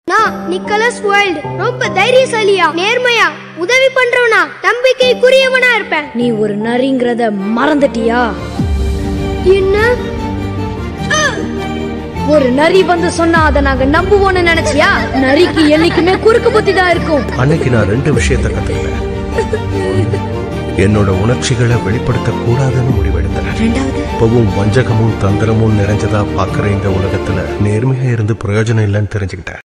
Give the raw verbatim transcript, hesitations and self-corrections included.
நான் Nicolas wild ரொம்ப தைரியசாலியா நேர்மையா உதவி பண்றவனா நம்பிக்கைக்குரியவனா இருப்பேன். நீ ஒரு நரிங்கிறத மறந்துட்டியா? என்ன? ஒரு நரி வந்து சொன்னா அதை நாங்க நம்புவோம்னு நினைச்சியா? நரிக்கு என்னைக்குமே குறுக்கு புத்தி தான் இருக்கும். அன்னைக்கு நான் ரெண்டு விஷயத்தை கத்துக்கிட்டேன். என்னோட உணர்ச்சிகளை வெளிப்படுத்த கூடாதுன்னு முடிவெடுத்தேன். இப்பவும் வஞ்சகமும் தந்திரமும் நிறைஞ்சதா பாக்குற இந்த உலகத்துல நேர்மையா இருந்து பிரயோஜனம் இல்லைன்னு தெரிஞ்சுக்கிட்டேன்.